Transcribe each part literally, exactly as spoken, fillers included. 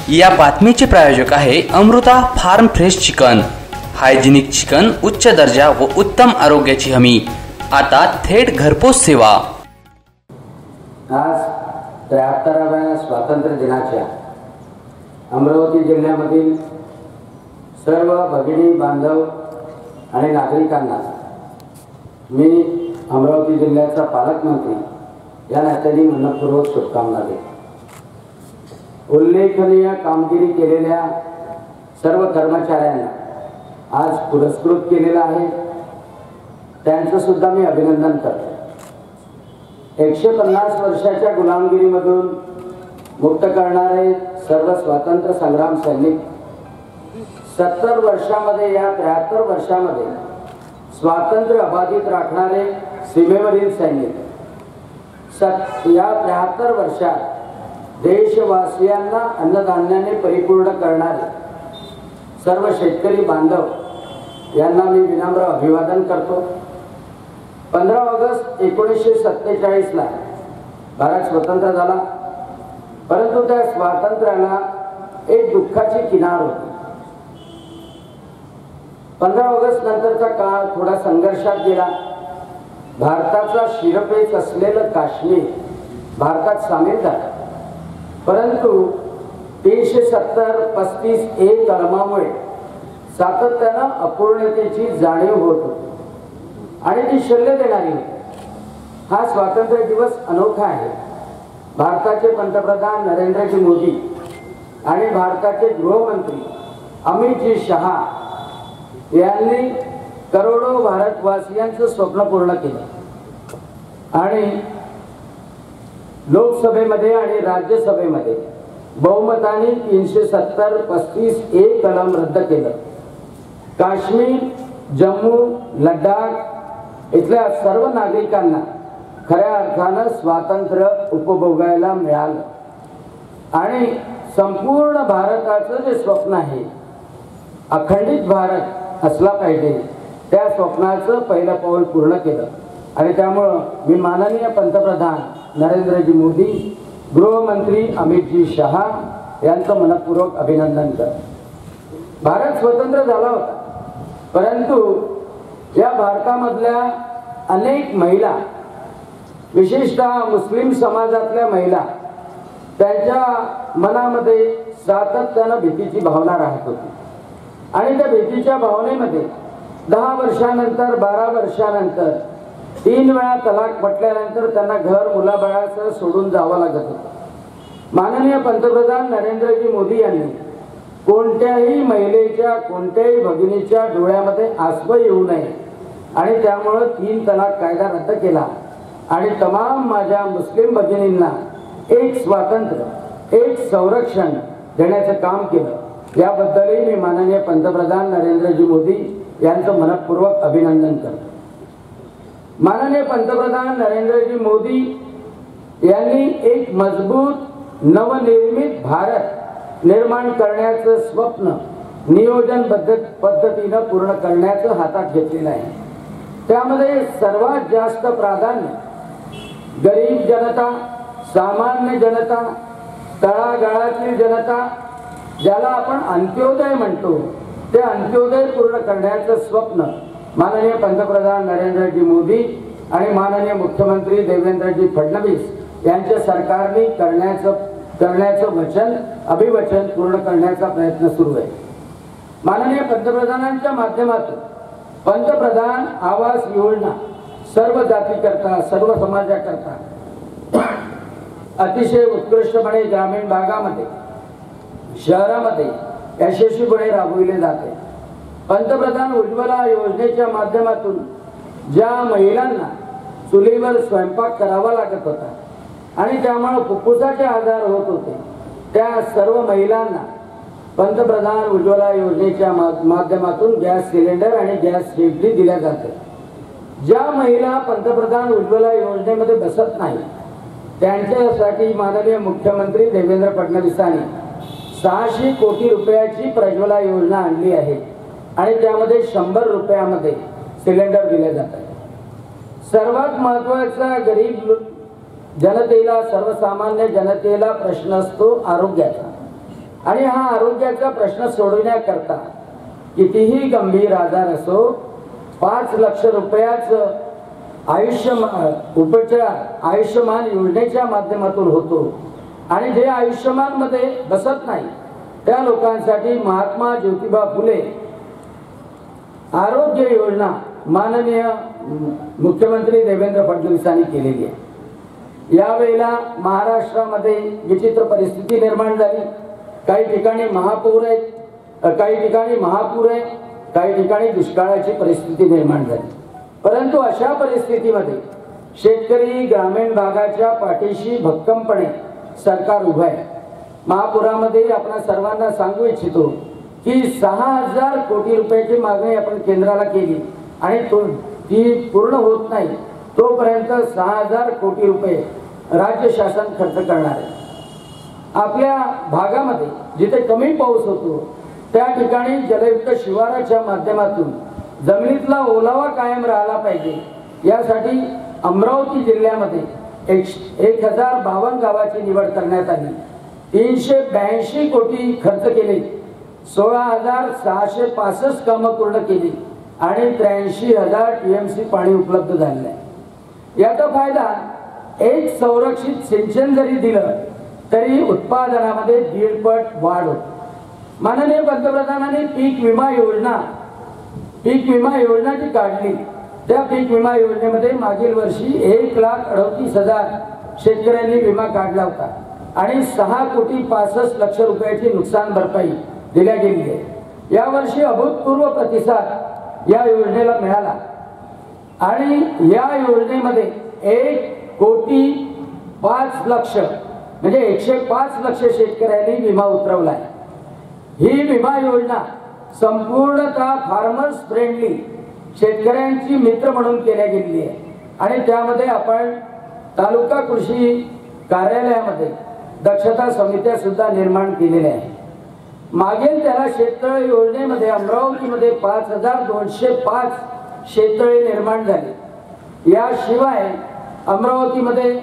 या बातमीचे प्रायोजक आहे Amrita farm fresh chicken. Hygienic chicken, उच्च दर्जा व उत्तम आरोग्याची हमी। आता थेट घरपोच सेवा। आज त्र्याहत्तराव्या स्वातंत्र्य दिनाच्या अमरावती जिल्ह्यामधील सर्व भगिनी बांधव आणि नागरिकांना मी अमरावती जिल्ह्याचा पालकमंत्री या नात्याने मनपूर्वक शुभकामना देतो। उल्लेखनीय कामगिरी केलेल्या सर्व कर्मचाऱ्यांना आज पुरस्कृत केलेला आहे, त्यांचं सुद्धा मी अभिनंदन करतो। एकशे पन्नास वर्षाच्या गुलामगिरीमधून मुक्त करणारे सर्व स्वातंत्र्य संग्राम सैनिक, सत्तर वर्षामध्ये या त्र्याहत्तर वर्षामध्ये स्वातंत्र्य अबाधित राखणारे सीमेवरील सैनिक, सत या त्र्याहत्तर वर्षात देशवासियांना अन्नधान्याने परिपूर्ण करणारे सर्व शेतकरी बांधव यांना मी विनम्र अभिवादन करतो। पंधरा ऑगस्ट एकोणीसशे सत्तेचाळीस ला भारत स्वतंत्र झाला, परंतु त्या स्वातंत्र्याला एक दुःखाची किनार होती। पंधरा ऑगस्ट नंतरचा काळ थोडा संघर्षात गेला। भारताचा शिरपेच असलेलं काश्मीर भारतात सामील झालं, परंतु तीनशे सत्तर पस्तीस ए कलमामुळे सातत्यानं अपूर्णतेची जाणीव होत होती आणि ती शल्य देणारी होती। हा स्वातंत्र्य दिवस अनोखा आहे। भारताचे पंतप्रधान नरेंद्रजी मोदी आणि भारताचे गृहमंत्री अमितजी शहा यांनी करोडो भारतवासियांचं स्वप्न पूर्ण केलं आणि लोकसभेमध्ये आणि राज्यसभेमध्ये बहुमताने तीनशे सत्तर पस्तीस ए कलम रद्द केलं। काश्मीर, जम्मू, लडाख इथल्या सर्व नागरिकांना खऱ्या अर्थानं स्वातंत्र्य उपभोगायला मिळालं आणि संपूर्ण भारताचं जे स्वप्न आहे, अखंडित भारत असला पाहिजे, त्या स्वप्नाचं पहिलं पाऊल पूर्ण केलं आणि त्यामुळं मी माननीय पंतप्रधान नरेंद्रजी मोदी, गृहमंत्री अमितजी शहा यांचं मनपूर्वक अभिनंदन करतो। भारत स्वतंत्र झाला होता, परंतु या भारतामधल्या अनेक महिला, विशेषतः मुस्लिम समाजातल्या महिला, त्यांच्या मनामध्ये सातत्यानं भीतीची भावना राहत होती आणि त्या भीतीच्या भावनेमध्ये दहा वर्षानंतर बारा वर्षानंतर तीन वेळा तलाक म्हटल्यानंतर त्यांना घर मुलाबाळासह सोडून जावं लागत होतं। माननीय पंतप्रधान नरेंद्रजी मोदी यांनी कोणत्याही महिलेच्या, कोणत्याही भगिनीच्या डोळ्यामध्ये आसव येऊ नये आणि त्यामुळं तीन तलाक कायदा रद्द केला आणि तमाम माझ्या मुस्लिम भगिनींना एक स्वातंत्र्य, एक संरक्षण देण्याचं काम केलं। याबद्दलही मी माननीय पंतप्रधान नरेंद्रजी मोदी यांचं मनपूर्वक अभिनंदन करतो। माननीय पंतप्रधान नरेंद्रजी मोदी यांनी एक मजबूत नवनिर्मित भारत निर्माण करण्याचं स्वप्न नियोजनबद्ध पद्धतीनं पूर्ण करण्याचं हातात घेतलेलं आहे। त्यामध्ये सर्वात जास्त प्राधान्य गरीब जनता, सामान्य जनता, तळागाळातील जनता, ज्याला आपण अंत्योदय म्हणतो, ते अंत्योदय पूर्ण करण्याचं स्वप्न माननीय पंतप्रधान नरेंद्रजी मोदी आणि माननीय मुख्यमंत्री देवेंद्रजी फडणवीस यांच्या सरकारने करण्याचं करण्याचं वचन, अभिवचन पूर्ण करण्याचा प्रयत्न सुरू आहे। माननीय पंतप्रधानांच्या माध्यमातून पंतप्रधान आवास योजना सर्व जातीकरता, सर्व समाजाकरता अतिशय उत्कृष्टपणे ग्रामीण भागामध्ये, शहरामध्ये यशस्वीपणे राबविले जाते। पंतप्रधान उज्ज्वला योजनेच्या माध्यमातून ज्या महिलांना चुलीवर स्वयंपाक करावा लागत होता आणि त्यामुळे फुफ्फुसाचे आजार होत होते, त्या सर्व महिलांना पंतप्रधान उज्ज्वला योजनेच्या माध्यमातून गॅस सिलेंडर आणि गॅस शेगडी दिल्या जाते। ज्या महिला पंतप्रधान उज्ज्वला योजनेमध्ये बसत नाही, त्यांच्यासाठी माननीय मुख्यमंत्री देवेंद्र फडणवीसांनी सहाशे कोटी रुपयाची प्रज्वला योजना आणली आहे आणि त्यामध्ये शंभर रुपयामध्ये सिलेंडर दिले जातात। सर्वात महत्त्वाचा गरीब जनतेला, सर्वसामान्य जनतेला प्रश्न असतो आरोग्याचा आणि हा आरोग्याचा प्रश्न सोडवण्याकरता कितीही गंभीर आजार असो पाच लक्ष रुपयाचं आयुष्यमान उपचार आयुष्यमान योजनेच्या माध्यमातून होतो आणि जे आयुष्यमान मध्ये बसत नाही त्या लोकांसाठी महात्मा ज्योतिबा फुले आरोग्य योजना माननीय मुख्यमंत्री देवेंद्र फडणवीसांनी केलेली आहे। यावेळेला महाराष्ट्रामध्ये विचित्र परिस्थिती निर्माण झाली। काही ठिकाणी महापूर आहेत, काही ठिकाणी महापूर आहे, काही ठिकाणी दुष्काळाची परिस्थिती निर्माण झाली। परंतु अशा परिस्थितीमध्ये शेतकरी ग्रामीण भागाच्या पाठीशी भक्कमपणे सरकार उभं आहे। महापुरामध्ये आपण सर्वांना सांगू इच्छितो की सहा हजार कोटी रुपयाची मागणी आपण केंद्राला केली आणि तो ती पूर्ण होत नाही तोपर्यंत सहा हजार कोटी रुपये राज्य शासन खर्च करणार आहे। आपल्या भागामध्ये जिथे कमी पाऊस होतो त्या ठिकाणी जलयुक्त शिवाराच्या माध्यमातून जमिनीतला ओलावा कायम राहिला पाहिजे यासाठी अमरावती जिल्ह्यामध्ये एक एक हजार बावन्न गावाची निवड करण्यात आली। तीनशे ब्याऐंशी कोटी खर्च केले, सोळा हजार सहाशे पासष्ट कामं पूर्ण केली आणि त्र्याऐंशी हजार टीएमसी पाणी उपलब्ध झाले आहे। याचा फायदा एक संरक्षित सिंचन जरी दिलं तरी उत्पादनामध्ये दीडपट वाढ होते। माननीय पंतप्रधानांनी पीक विमा योजना पीक विमा योजना जी काढली त्या पीक विमा योजनेमध्ये मागील वर्षी एक लाख अडतीस हजार शेतकऱ्यांनी विमा काढला होता आणि सहा कोटी पासष्ट लक्ष रुपयाची नुकसान भरपाई दिल्या गेली आहे। यावर्षी अभूतपूर्व प्रतिसाद या योजनेला मिळाला आणि या योजनेमध्ये एक कोटी पाच लक्ष म्हणजे एकशे पाच लक्ष शेतकऱ्यांनी विमा उतरवला आहे। ही विमा योजना संपूर्णतः फार्मर्स फ्रेंडली शेतकऱ्यांची मित्र म्हणून केल्या गेलेली आहे आणि त्यामध्ये आपण तालुका कृषी कार्यालयामध्ये दक्षता समित्या सुद्धा निर्माण केलेल्या आहेत। मागील त्याला शेततळे योजनेमध्ये अमरावतीमध्ये पाच हजार दोनशे पाच शेततळे निर्माण झाले। याशिवाय अमरावतीमध्ये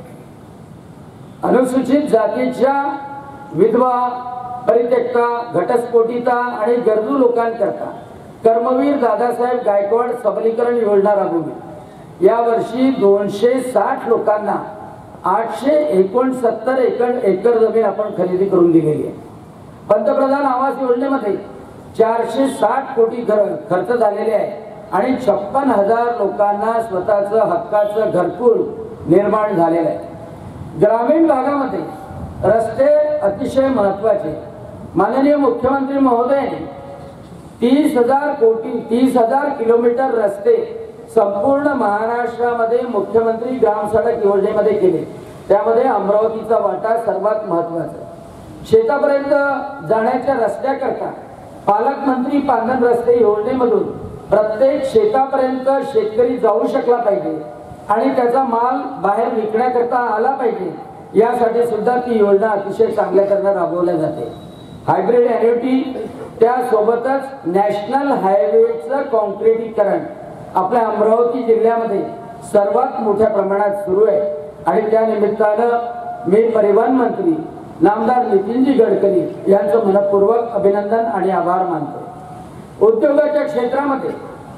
अनुसूचित जातीच्या विधवा परित्यक्ता घटस्फोटिता आणि गरजू लोकांकरता कर्मवीर दादासाहेब गायकवाड सबलीकरण योजना राबवली। या वर्षी दोनशे साठ लोकांना आठशे एकोणसत्तर एकर एकर जमीन आपण खरेदी करून दिलेली आहे। पंतप्रधान आवास योजनेमध्ये चारशे साठ कोटी खर्च झालेले आहे आणि छप्पन हजार लोकांना स्वतःचं हक्काचं घरकुल निर्माण झालेलं आहे। ग्रामीण भागामध्ये रस्ते अतिशय महत्वाचे। माननीय मुख्यमंत्री महोदयांनी तीस हजार कोटी तीस हजार किलोमीटर रस्ते संपूर्ण महाराष्ट्रामध्ये मुख्यमंत्री ग्राम सडक योजनेमध्ये केले। त्यामध्ये अमरावतीचा वाटा सर्वात महत्वाचा। शेतापर्यंत जाण्याच्या रस्त्याकरता पालकमंत्री पांढन रस्ते योजनेमधून प्रत्येक शेतापर्यंत शेतकरी जाऊ शकला पाहिजे आणि त्याचा माल बाहेर विकण्याकरता आला पाहिजे यासाठी सुद्धा ती योजना अतिशय चांगल्या तऱ्हेने राबवल्या जाते। हायब्रिड एन्युटी त्यासोबतच नॅशनल हायवेचं कॉन्क्रिटीकरण आपल्या अमरावती जिल्ह्यामध्ये सर्वात मोठ्या प्रमाणात सुरू आहे आणि त्या निमित्तानं मी परिवहन मंत्री नामदार नितीनजी गडकरी यांचं मनपूर्वक अभिनंदन आणि आभार मानतो। उद्योगाच्या क्षेत्रामध्ये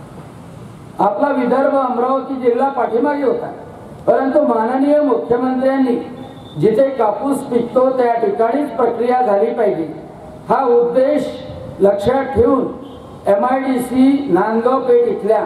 आपला विदर्भ अमरावती जिल्हा पाठीमागे होता, परंतु माननीय मुख्यमंत्र्यांनी जिथे कापूस पिकतो त्या ठिकाणीच प्रक्रिया झाली पाहिजे हा उद्देश लक्षात ठेवून M I D C Nandgaon Peth इथल्या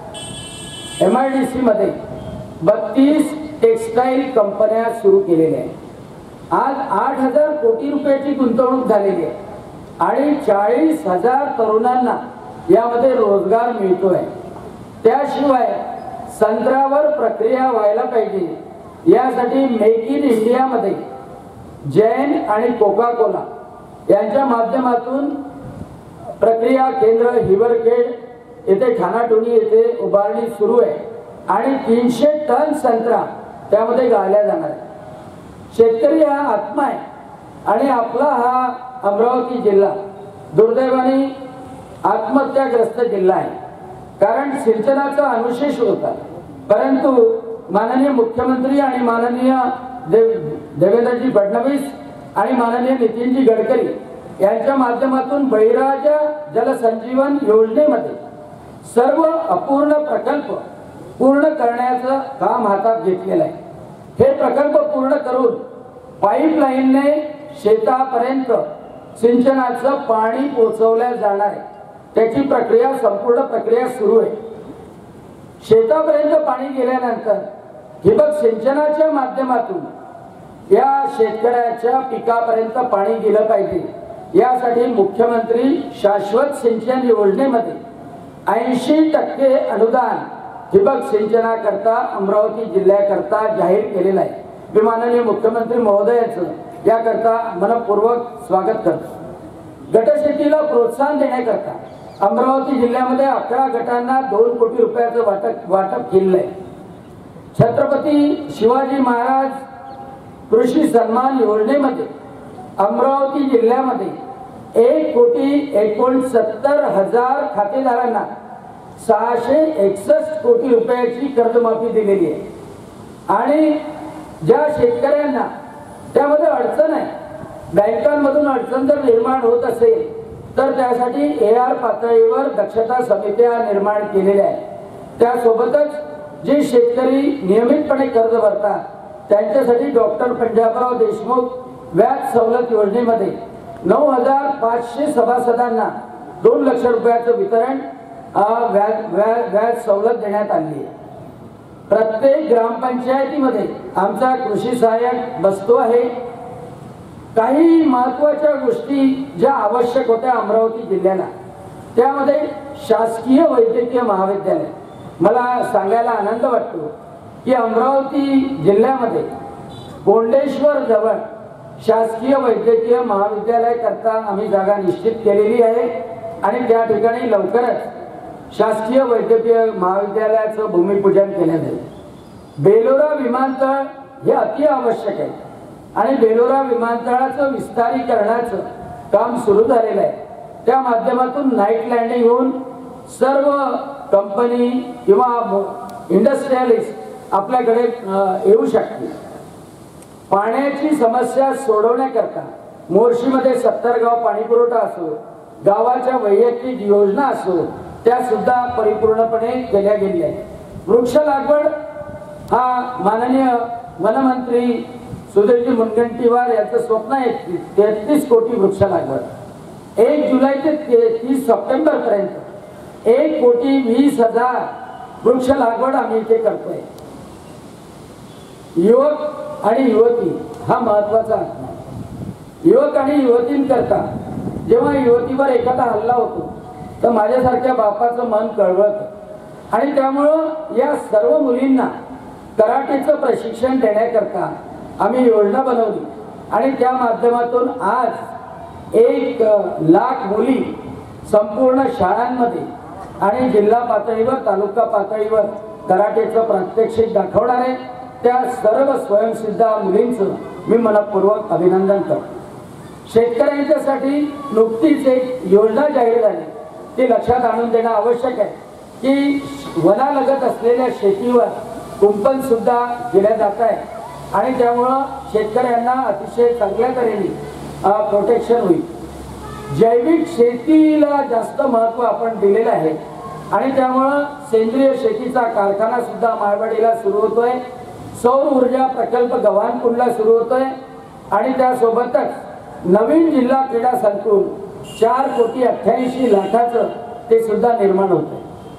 एम आय डी सी मध्ये बत्तीस टेक्सटाईल कंपन्या सुरू केलेल्या आहेत। आज आठ हजार कोटी रुपयाची गुंतवणूक झालेली आहे आणि चाळीस हजार तरुणांना यामध्ये रोजगार मिळतोय। त्याशिवाय संत्र्यावर प्रक्रिया व्हायला पाहिजे यासाठी मेक इन इंडिया मध्ये जैन आणि कोका कोला यांच्या माध्यमातून प्रक्रिया केंद्र हिवरखेड येथे ठाणाटोनी येथे उभारणी सुरू आहे आणि तीनशे टन संत्रा त्यामध्ये गाळल्या जाणार आहे। शेतकरी हा आत्मा आहे आणि आपला हा अमरावती जिल्हा दुर्दैवाने आत्महत्याग्रस्त जिल्हा आहे, कारण सिंचनाचा अनुशेष होता। परंतु माननीय मुख्यमंत्री आणि माननीय देव देवेंद्रजी फडणवीस आणि माननीय नितीनजी गडकरी यांच्या माध्यमातून बळीराजा जलसंजीवन योजनेमध्ये सर्व अपूर्ण प्रकल्प पूर्ण करण्याचं काम हातात घेतलेलं आहे। हे प्रकल्प पूर्ण करून पाईपलाईनने शेतापर्यंत सिंचनाचं पाणी पोहोचवल्या जाणार आहे। त्याची प्रक्रिया संपूर्ण प्रक्रिया सुरू आहे। शेतापर्यंत पाणी गेल्यानंतर ठिबक सिंचनाच्या माध्यमातून या शेतकऱ्याच्या पिकापर्यंत पाणी गेलं पाहिजे, यासाठी मुख्यमंत्री शाश्वत सिंचन योजनेमध्ये ऐंशी टक्के अनुदान ठिबक सिंचनाकरता अमरावती जिल्ह्याकरता जाहीर केलेलं आहे। मी माननीय मुख्यमंत्री महोदयाचं याकरता मनपूर्वक स्वागत करतो। गटशेतीला प्रोत्साहन देण्याकरता अमरावती जिल्ह्यामध्ये अकरा गटांना दोन कोटी रुपयाचं वाटप वाटप केलेलं आहे। छत्रपती शिवाजी महाराज कृषी सन्मान योजनेमध्ये अमरावती जिल्ह्यामध्ये एक कोटी एकोणसत्तर हजार खातेदारांना सहाशे एकसष्ट कोटी रुपयाची कर्जमाफी दिलेली आहे। आणि ज्या शेतकऱ्यांना त्यामध्ये अडचण आहे, बँकांमधून अडचण जर निर्माण होत असेल तर त्यासाठी ए आर पातळीवर दक्षता समित्या निर्माण केलेल्या आहेत। त्यासोबतच जे शेतकरी नियमितपणे कर्ज भरतात त्यांच्यासाठी डॉक्टर पंजाबराव देशमुख व्याज सवलत योजनेमध्ये नऊ हजार पाचशे सभासदांना दोन लक्ष रुपयाचं वितरण व्याज व्याज व्याज सवलत देण्यात आली आहे। प्रत्येक ग्रामपंचायतीमध्ये आमचा कृषी सहाय्यक बसतो आहे। काही महत्त्वाच्या गोष्टी ज्या आवश्यक होत्या अमरावती जिल्ह्याला, त्यामध्ये शासकीय वैद्यकीय महाविद्यालय, मला सांगायला आनंद वाटतो की अमरावती जिल्ह्यामध्ये गोंडेश्वर जवळ शासकीय वैद्यकीय महाविद्यालय करता आम्ही जागा निश्चित केलेली आहे आणि त्या ठिकाणी लवकरच शासकीय वैद्यकीय महाविद्यालयाचं भूमिपूजन केलं जाईल। बेलोरा विमानतळ हे अति आवश्यक आहे आणि बेलोरा विमानतळाचं विस्तारीकरणाचं काम सुरू झालेलं आहे। त्या माध्यमातून नाईट लँडिंग होऊन सर्व कंपनी किंवा इंडस्ट्रियलिस्ट आपल्याकडे येऊ शकतील। पाण्याची समस्या सोडवण्याकरता मोर्शीमध्ये सत्तर गाव पाणी पुरवठा असो, गावाच्या वैयक्तिक योजना असो, त्या सुद्धा परिपूर्णपणे केल्या गेल्या आहेत। वृक्ष लागवड हा माननीय वनमंत्री सुधीरजी मुनगंटीवार यांचं स्वप्न आहे। तेहतीस कोटी वृक्ष लागवड एक जुलै ते तीस सप्टेंबर पर्यंत एक कोटी वीस हजार वृक्ष लागवड आम्ही इथे करतोय। युवक आणि युवती हा महत्वाचा आहे। युवक आणि युवतींकरता जेव्हा युवतीवर एखादा हल्ला होतो तर माझ्यासारख्या बापाचं मन कळवळतं आणि त्यामुळं या सर्व मुलींना कराटेचं प्रशिक्षण देण्याकरता आम्ही योजना बनवली आणि त्या माध्यमातून आज एक लाख मुली संपूर्ण शाळांमध्ये आणि जिल्हा पातळीवर तालुका पातळीवर कराटेचं प्रात्यक्षिक दाखवणार आहे। त्या सर्व स्वयंसिद्धा मुलींचं मी मनपूर्वक अभिनंदन करतो। शेतकऱ्यांच्यासाठी नुकतीच एक योजना जाहीर झाली, ती लक्षात आणून देणं आवश्यक आहे की वनालगत असलेल्या शेतीवर कुंपण सुद्धा दिल्या जात आहे आणि त्यामुळं शेतकऱ्यांना अतिशय चांगल्या तऱ्हेने प्रोटेक्शन होईल। जैविक शेतीला जास्त महत्त्व आपण दिलेलं आहे आणि त्यामुळं सेंद्रिय शेतीचा कारखाना सुद्धा माळवाडीला सुरू होतोय। सौर ऊर्जा प्रकल्प गव्हाणकुंडला सुरू होतोय आणि त्यासोबतच नवीन जिल्हा क्रीडा संकुल चार कोटी अठ्ठ्याऐंशी लाखाचं ते सुद्धा निर्माण होतंय।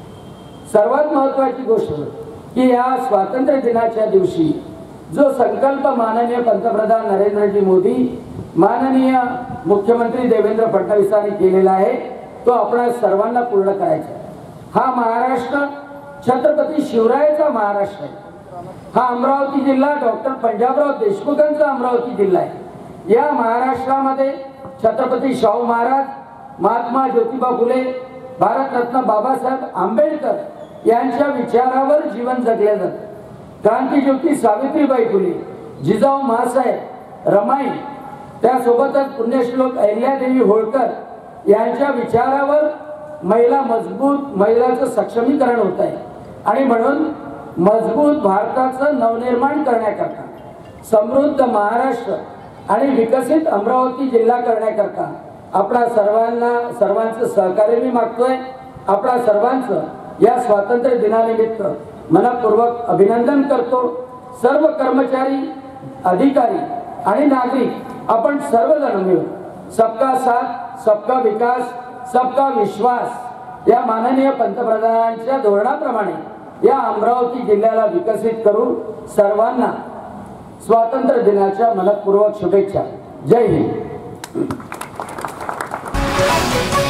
सर्वात महत्त्वाची गोष्ट की या स्वातंत्र्य दिनाच्या दिवशी जो संकल्प माननीय पंतप्रधान नरेंद्रजी मोदी, माननीय मुख्यमंत्री देवेंद्र फडणवीसांनी केलेला आहे तो आपण सर्वांना पूर्ण करायचा आहे। हा महाराष्ट्र छत्रपती शिवरायाचा महाराष्ट्र आहे। हा अमरावती जिल्हा डॉक्टर पंजाबराव देशमुखांचा अमरावती जिल्हा आहे। या महाराष्ट्रामध्ये छत्रपती शाहू महाराज, महात्मा ज्योतिबा फुले, भारतरत्न बाबासाहेब आंबेडकर यांच्या विचारावर जीवन जगले जाते। क्रांतिज्योती सावित्रीबाई फुले, जिजाऊ माँसाहेब, रमाई, त्यासोबतच पुण्यश्लोक अहिल्यादेवी होळकर यांच्या विचारावर महिला मजबूत महिलांचं सक्षमीकरण होत आहे आणि म्हणून मजबूत भारताचं नवनिर्माण करण्याकरता समृद्ध महाराष्ट्र आणि विकसित अमरावती जिल्हा करण्याकरता आपणा सर्वांना सर्वांचं सहकार्य मी मागतोय. आपणा सर्वांचं या स्वातंत्र्य दिनानिमित्त मनपूर्वक अभिनंदन करतो. सर्व कर्मचारी, अधिकारी आणि नागरिक आपण सर्वजण मिळून सबका साथ, सबका विकास, सबका विश्वास या माननीय पंतप्रधानांच्या धोरणाप्रमाणे या अमरावती जिल्ह्याला विकसित करू. सर्वांना स्वातंत्र्य दिनाच्या मनपूर्वक शुभेच्छा. जय हिंद.